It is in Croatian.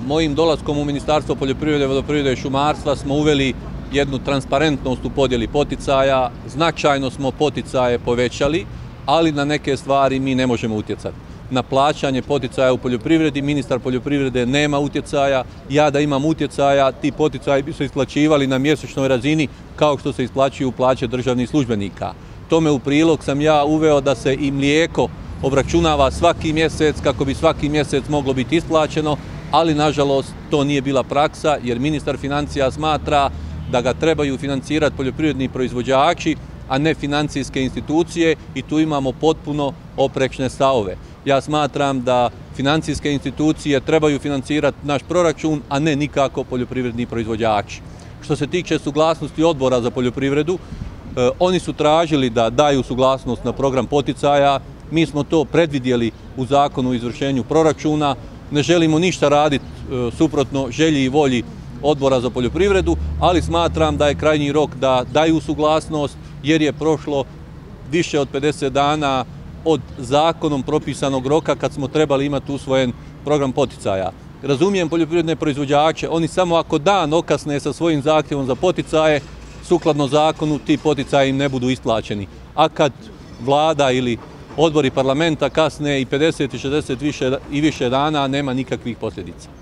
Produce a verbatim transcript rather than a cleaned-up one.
mojim dolaskom u Ministarstvo poljoprivrede, vodoprivrede i šumarstva smo uveli jednu transparentnost u podjeli poticaja, značajno smo poticaje povećali, ali na neke stvari mi ne možemo utjecati. Na plaćanje poticaja u poljoprivredi ministar poljoprivrede nema utjecaja, ja da imam utjecaja, ti poticaji bi se isplaćivali na mjesečnoj razini kao što se isplaćuju plaće državnih službenika. Tome u prilog sam ja uveo da se i mlijeko obračunava svaki mjesec kako bi svaki mjesec moglo biti isplaćeno, ali nažalost to nije bila praksa jer ministar financija smatra da ga trebaju financirati poljoprivredni proizvođači, a ne financijske institucije i tu imamo potpuno oprečne stavove. Ja smatram da financijske institucije trebaju financirati naš proračun, a ne nikako poljoprivredni proizvođači. Što se tiče suglasnosti Odbora za poljoprivredu, eh, oni su tražili da daju suglasnost na program poticaja, mi smo to predvidjeli u Zakonu o izvršenju proračuna, ne želimo ništa raditi eh, suprotno želji i volji Odbora za poljoprivredu, ali smatram da je krajnji rok da daju suglasnost jer je prošlo više od pedeset dana od zakonom propisanog roka kad smo trebali imati usvojen program poticaja. Razumijem poljoprivredne proizvođače, oni samo ako dan okasne sa svojim zahtjevom za poticaje, sukladno zakonu ti poticaji im ne budu isplaćeni. A kad vlada ili odbori parlamenta kasne i pedeset i šezdeset više, i više dana, nema nikakvih posljedica.